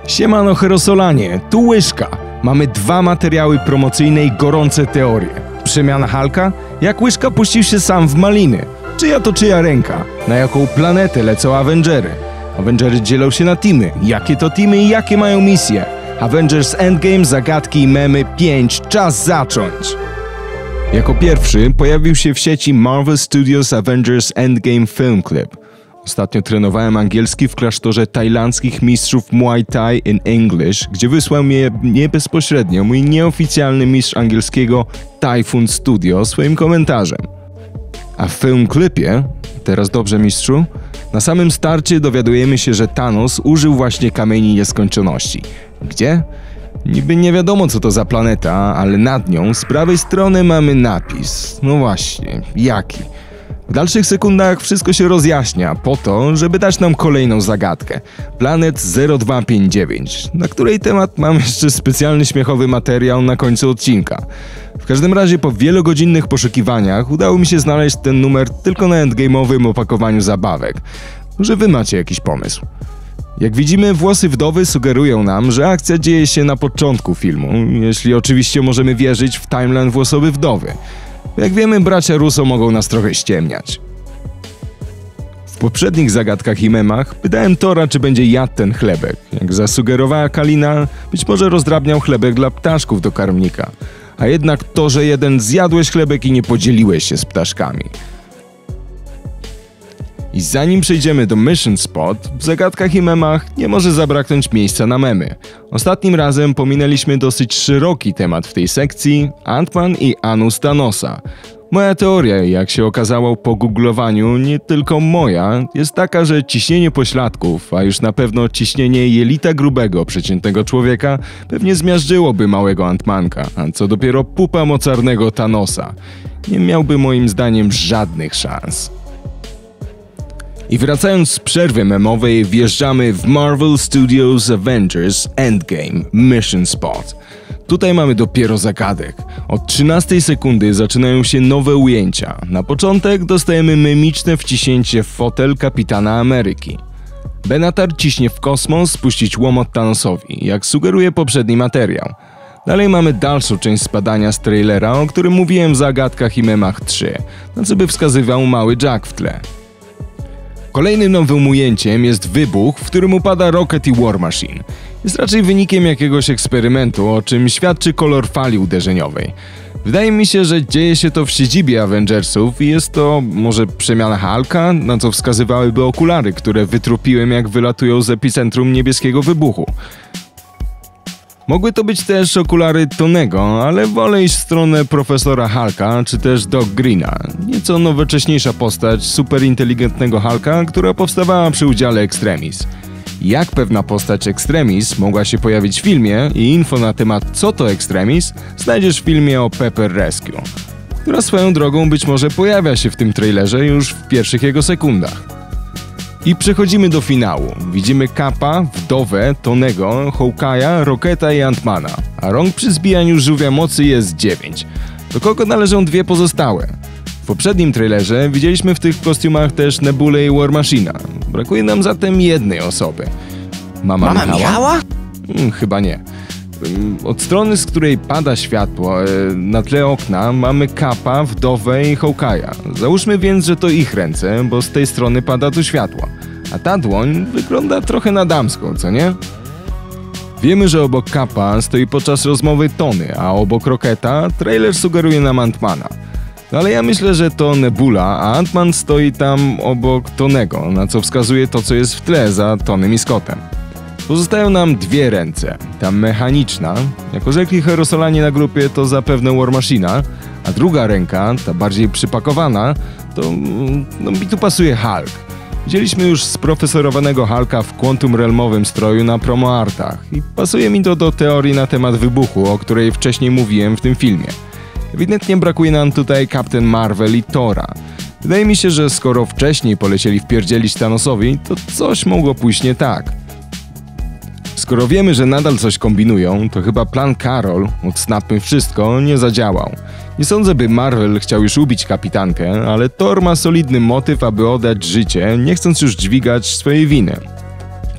Siemano Herosolanie, tu Łyżka. Mamy 2 materiały promocyjne i gorące teorie. Przemiana Hulka? Jak Łyżka puścił się sam w maliny? Czyja to czyja ręka? Na jaką planetę lecą Avengery? Avengery dzielą się na teamy. Jakie to teamy i jakie mają misje? Avengers Endgame, zagadki i memy 5. Czas zacząć! Jako pierwszy pojawił się w sieci Marvel Studios Avengers Endgame Film Clip. Ostatnio trenowałem angielski w klasztorze tajlandzkich mistrzów Muay Thai in English, gdzie wysłał mnie nie bezpośrednio mój nieoficjalny mistrz angielskiego Typhoon Studio swoim komentarzem. A w film klipie, teraz dobrze mistrzu, na samym starcie dowiadujemy się, że Thanos użył właśnie Kamieni Nieskończoności. Gdzie? Niby nie wiadomo co to za planeta, ale nad nią z prawej strony mamy napis. No właśnie, jaki? W dalszych sekundach wszystko się rozjaśnia po to, żeby dać nam kolejną zagadkę. Planet 0259, na której temat mam jeszcze specjalny śmiechowy materiał na końcu odcinka. W każdym razie po wielogodzinnych poszukiwaniach udało mi się znaleźć ten numer tylko na endgame'owym opakowaniu zabawek. Może wy macie jakiś pomysł? Jak widzimy, włosy wdowy sugerują nam, że akcja dzieje się na początku filmu, jeśli oczywiście możemy wierzyć w timeline włosowy wdowy. Jak wiemy, bracia Russo mogą nas trochę ściemniać. W poprzednich zagadkach i memach pytałem Tora, czy będzie jadł ten chlebek. Jak zasugerowała Kalina, być może rozdrabniał chlebek dla ptaszków do karmnika. A jednak to, że jeden zjadłeś chlebek i nie podzieliłeś się z ptaszkami. I zanim przejdziemy do Mission Spot, w zagadkach i memach nie może zabraknąć miejsca na memy. Ostatnim razem pominęliśmy dosyć szeroki temat w tej sekcji – Ant-Man i anus Thanosa. Moja teoria, jak się okazało po googlowaniu, nie tylko moja, jest taka, że ciśnienie pośladków, a już na pewno ciśnienie jelita grubego przeciętnego człowieka pewnie zmiażdżyłoby małego Ant-Manka, a co dopiero pupa mocarnego Thanosa. Nie miałby moim zdaniem żadnych szans. I wracając z przerwy memowej, wjeżdżamy w Marvel Studios Avengers Endgame Mission Spot. Tutaj mamy dopiero zagadek. Od 13 sekundy zaczynają się nowe ujęcia. Na początek dostajemy memiczne wciśnięcie w fotel Kapitana Ameryki. Benatar ciśnie w kosmos spuścić łomot Thanosowi, jak sugeruje poprzedni materiał. Dalej mamy dalszą część spadania z trailera, o którym mówiłem w zagadkach i memach 3, na co by wskazywał mały Jack w tle. Kolejnym nowym ujęciem jest wybuch, w którym upada Rocket i War Machine. Jest raczej wynikiem jakiegoś eksperymentu, o czym świadczy kolor fali uderzeniowej. Wydaje mi się, że dzieje się to w siedzibie Avengersów i jest to może przemiana Hulka, na co wskazywałyby okulary, które wytrupiłem jak wylatują z epicentrum niebieskiego wybuchu. Mogły to być też okulary Tonego, ale wolę iść w stronę profesora Hulka czy też Doc Greena. Nieco nowocześniejsza postać superinteligentnego Hulka, która powstawała przy udziale Extremis. Jak pewna postać Extremis mogła się pojawić w filmie i info na temat co to Extremis znajdziesz w filmie o Pepper Rescue, która swoją drogą być może pojawia się w tym trailerze już w pierwszych jego sekundach. I przechodzimy do finału. Widzimy Capa, Wdowę, Tonego, Hawkeye'a, Rocketa i Ant-Mana, a rąk przy zbijaniu żółwia mocy jest 9. Do kogo należą 2 pozostałe? W poprzednim trailerze widzieliśmy w tych kostiumach też Nebulę i War Machina. Brakuje nam zatem jednej osoby. Mama Michała? Chyba nie. Od strony, z której pada światło, na tle okna mamy Capa, Wdowę i Hawkeye'a. Załóżmy więc, że to ich ręce, bo z tej strony pada tu światło. A ta dłoń wygląda trochę na damską, co nie? Wiemy, że obok Capa stoi podczas rozmowy Tony, a obok Rocketa trailer sugeruje nam Ant-Mana. No ale ja myślę, że to Nebula, a Ant-Man stoi tam obok Tonego, na co wskazuje to, co jest w tle za Tonym i Scottem. Pozostają nam 2 ręce. Ta mechaniczna, jako rzekli Herosolanie na grupie, to zapewne War Machina, a druga ręka, ta bardziej przypakowana, to mi tu pasuje Hulk. Widzieliśmy już sprofesorowanego Hulka w Quantum Realmowym stroju na promo-artach i pasuje mi to do teorii na temat wybuchu, o której wcześniej mówiłem w tym filmie. Ewidentnie brakuje nam tutaj Captain Marvel i Thora. Wydaje mi się, że skoro wcześniej polecieli wpierdzielić Thanosowi, to coś mogło pójść nie tak. Skoro wiemy, że nadal coś kombinują, to chyba plan Carol, odsnapmy wszystko, nie zadziałał. Nie sądzę, by Marvel chciał już ubić kapitankę, ale Thor ma solidny motyw, aby oddać życie, nie chcąc już dźwigać swojej winy.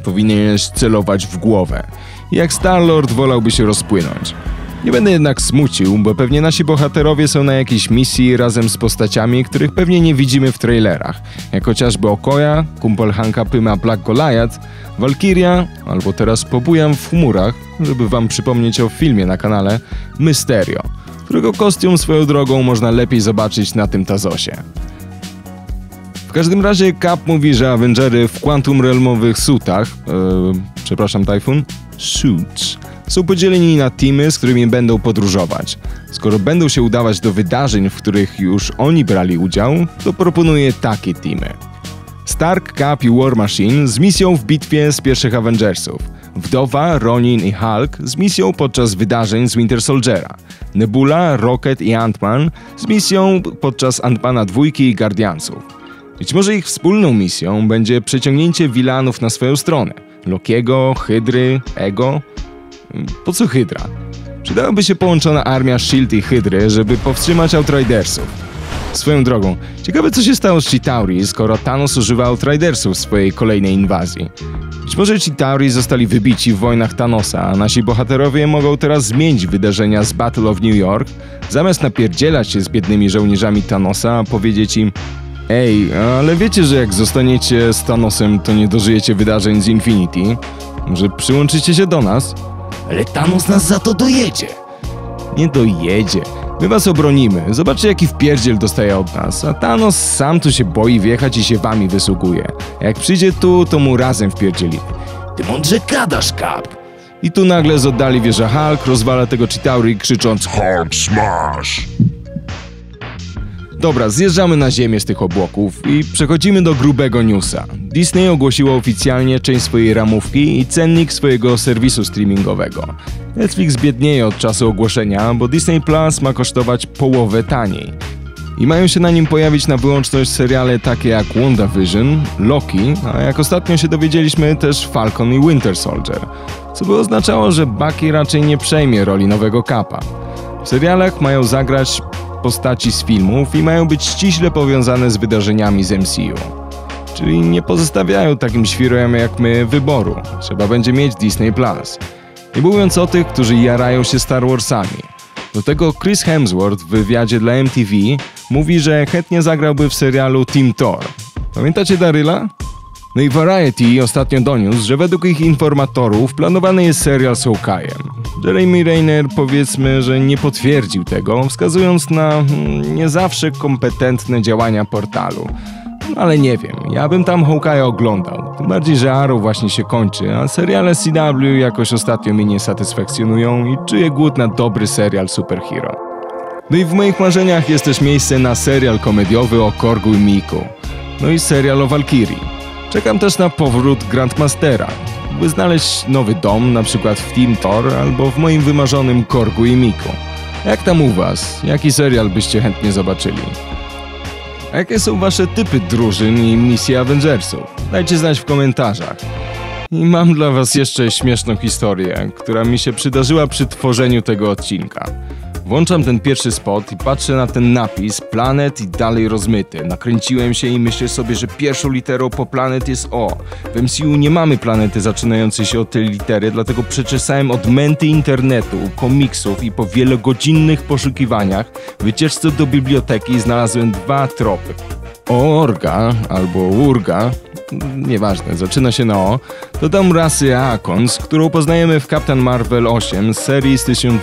powinieneś celować w głowę. Jak Star-Lord wolałby się rozpłynąć. Nie będę jednak smucił, bo pewnie nasi bohaterowie są na jakiejś misji razem z postaciami, których pewnie nie widzimy w trailerach, jak chociażby Okoya, kumpel Hanka Pyma Black Goliath, Valkyria, albo teraz pobujam w chmurach, żeby wam przypomnieć o filmie na kanale, Mysterio, którego kostium swoją drogą można lepiej zobaczyć na tym Tazosie. W każdym razie Cap mówi, że Avengery w Quantum Realmowych suitach, Typhoon, suits, są podzieleni na teamy, z którymi będą podróżować. Skoro będą się udawać do wydarzeń, w których już oni brali udział, to proponuję takie teamy. Stark, Cap i War Machine z misją w bitwie z pierwszych Avengersów. Wdowa, Ronin i Hulk z misją podczas wydarzeń z Winter Soldiera. Nebula, Rocket i Ant-Man z misją podczas Ant-Mana 2 i Guardiansów. Być może ich wspólną misją będzie przeciągnięcie wilanów na swoją stronę. Lokiego, Hydry, Ego. Po co Hydra? Przydałaby się połączona armia S.H.I.E.L.D. i Hydry, żeby powstrzymać Outridersów. Swoją drogą, ciekawe co się stało z Chitauri, skoro Thanos używa Outridersów w swojej kolejnej inwazji. Być może Chitauri zostali wybici w wojnach Thanosa, a nasi bohaterowie mogą teraz zmienić wydarzenia z Battle of New York, zamiast napierdzielać się z biednymi żołnierzami Thanosa, powiedzieć im: ej, ale wiecie, że jak zostaniecie z Thanosem, to nie dożyjecie wydarzeń z Infinity? Może przyłączycie się do nas? Ale Thanos nas za to dojedzie. Nie dojedzie. My was obronimy. Zobaczcie, jaki wpierdziel dostaje od nas. A Thanos sam tu się boi wjechać i się wami wysługuje. A jak przyjdzie tu, to mu razem wpierdzielimy. Ty mądrze gadasz, Cap. I tu nagle z oddali wjeżdża Hulk, rozwala tego Chitauri krzycząc Hulk Smash. Dobra, zjeżdżamy na ziemię z tych obłoków i przechodzimy do grubego newsa. Disney ogłosiło oficjalnie część swojej ramówki i cennik swojego serwisu streamingowego. Netflix biednieje od czasu ogłoszenia, bo Disney Plus ma kosztować połowę taniej. I mają się na nim pojawić na wyłączność seriale takie jak WandaVision, Loki, a jak ostatnio się dowiedzieliśmy też Falcon i Winter Soldier, co by oznaczało, że Bucky raczej nie przejmie roli nowego Capa. W serialach mają zagrać postaci z filmów i mają być ściśle powiązane z wydarzeniami z MCU. Czyli nie pozostawiają takim świrom jak my wyboru. Trzeba będzie mieć Disney Plus. Nie mówiąc o tych, którzy jarają się Star Warsami. Do tego Chris Hemsworth w wywiadzie dla MTV mówi, że chętnie zagrałby w serialu Team Thor. Pamiętacie Daryla? No i Variety ostatnio doniósł, że według ich informatorów planowany jest serial z Hawkeye'em. Jeremy Renner powiedzmy, że nie potwierdził tego, wskazując na nie zawsze kompetentne działania portalu. Ale nie wiem, ja bym tam Hawkeye'a oglądał. Tym bardziej, że Arrow właśnie się kończy, a seriale CW jakoś ostatnio mnie nie satysfakcjonują i czuję głód na dobry serial superhero. No i w moich marzeniach jest też miejsce na serial komediowy o Korgu i Miku. No i serial o Valkyrii. Czekam też na powrót Grandmastera, by znaleźć nowy dom, na przykład w Team Thor albo w moim wymarzonym Korgu i Miku. Jak tam u was? Jaki serial byście chętnie zobaczyli? A jakie są wasze typy drużyn i misji Avengersów? Dajcie znać w komentarzach. I mam dla was jeszcze śmieszną historię, która mi się przydarzyła przy tworzeniu tego odcinka. Włączam ten pierwszy spot i patrzę na ten napis Planet i dalej rozmyty. Nakręciłem się i myślę sobie, że pierwszą literą po Planet jest O. W MCU nie mamy planety zaczynającej się od tej litery, dlatego przeczesałem odmęty internetu, komiksów i po wielogodzinnych poszukiwaniach wycieczce do biblioteki znalazłem dwa tropy. Orga albo Urga, nieważne, zaczyna się na O, to dom rasy Aakons, którą poznajemy w Captain Marvel 8 z serii z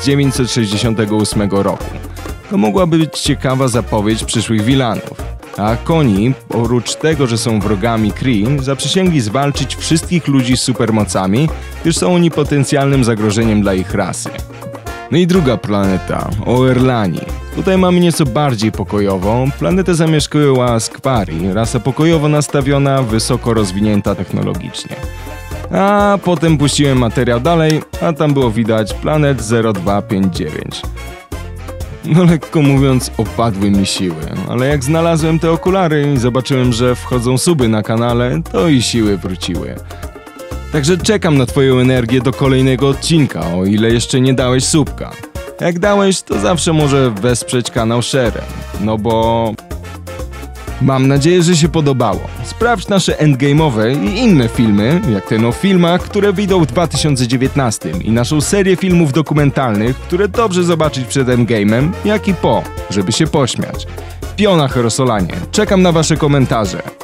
1968 roku. To mogłaby być ciekawa zapowiedź przyszłych wilanów. A Koni, oprócz tego, że są wrogami Kree, zaprzysięgli zwalczyć wszystkich ludzi z supermocami, gdyż są oni potencjalnym zagrożeniem dla ich rasy. No i druga planeta, Oerlani. Tutaj mamy nieco bardziej pokojową. Planetę zamieszkują Askwari, rasa pokojowo nastawiona, wysoko rozwinięta technologicznie. A potem puściłem materiał dalej, a tam było widać Planet 0259. No lekko mówiąc, opadły mi siły, ale jak znalazłem te okulary i zobaczyłem, że wchodzą suby na kanale, to i siły wróciły. Także czekam na twoją energię do kolejnego odcinka, o ile jeszcze nie dałeś subka. Jak dałeś, to zawsze może wesprzeć kanał share'em, no bo Mam nadzieję, że się podobało. Sprawdź nasze endgame'owe i inne filmy, jak ten o filmach, które wyjdą w 2019 i naszą serię filmów dokumentalnych, które dobrze zobaczyć przed endgame'em, jak i po, żeby się pośmiać. Piona Herosolanie, czekam na wasze komentarze.